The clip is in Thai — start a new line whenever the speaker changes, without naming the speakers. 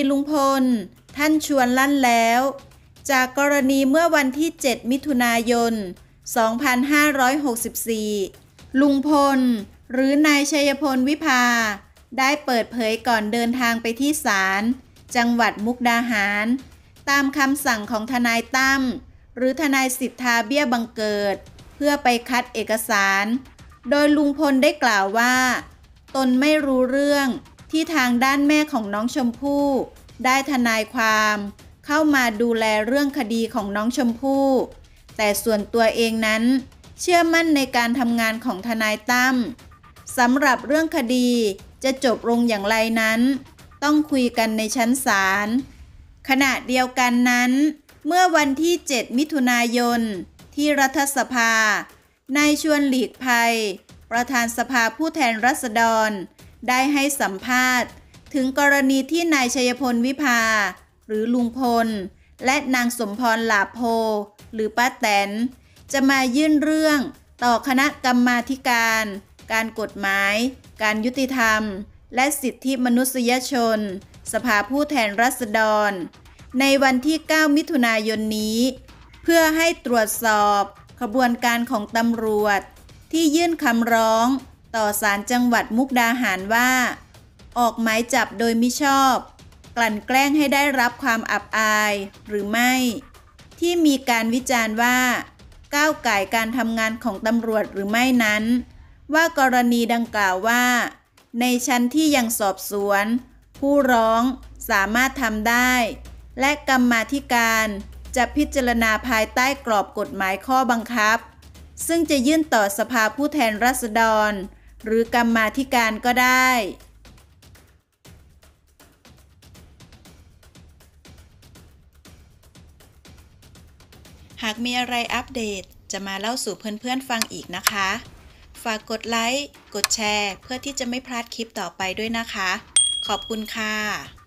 ลุงพลท่านชวนลั่นแล้วจากกรณีเมื่อวันที่7มิถุนายน2564ลุงพลหรือนายชัยพลวิภาได้เปิดเผยก่อนเดินทางไปที่ศาลจังหวัดมุกดาหารตามคำสั่งของทนายตั้มหรือทนายสิทธาเบี้ยบังเกิดเพื่อไปคัดเอกสารโดยลุงพลได้กล่าวว่าตนไม่รู้เรื่องที่ทางด้านแม่ของน้องชมพู่ได้ทนายความเข้ามาดูแลเรื่องคดีของน้องชมพู่แต่ส่วนตัวเองนั้นเชื่อมั่นในการทำงานของทนายตั้มสำหรับเรื่องคดีจะจบลงอย่างไรนั้นต้องคุยกันในชั้นศาลขณะเดียวกันนั้นเมื่อวันที่7มิถุนายนที่รัฐสภานายชวนหลีกภัยประธานสภาผู้แทนราษฎรได้ให้สัมภาษณ์ถึงกรณีที่นายชัยพลวิภาหรือลุงพลและนางสมพรหลาโพหรือป้าแตนจะมายื่นเรื่องต่อคณะกรรมาธิการการกฎหมายการยุติธรรมและสิทธิมนุษยชนสภาผู้แทนราษฎรในวันที่9มิถุนายนนี้เพื่อให้ตรวจสอบขบวนการของตำรวจที่ยื่นคำร้องต่อศาลจังหวัดมุกดาหารว่าออกหมายจับโดยมิชอบกลั่นแกล้งให้ได้รับความอับอายหรือไม่ที่มีการวิจารณ์ว่าก้าวก่ายการทำงานของตำรวจหรือไม่นั้นว่ากรณีดังกล่าวว่าในชั้นที่ยังสอบสวนผู้ร้องสามารถทำได้และกรรมาธิการจะพิจารณาภายใต้กรอบกฎหมายข้อบังคับซึ่งจะยื่นต่อสภาผู้แทนราษฎรหรือกรรมาธิการก็ได้หากมีอะไรอัปเดตจะมาเล่าสู่เพื่อนๆฟังอีกนะคะฝากกดไลค์กดแชร์เพื่อที่จะไม่พลาดคลิปต่อไปด้วยนะคะขอบคุณค่ะ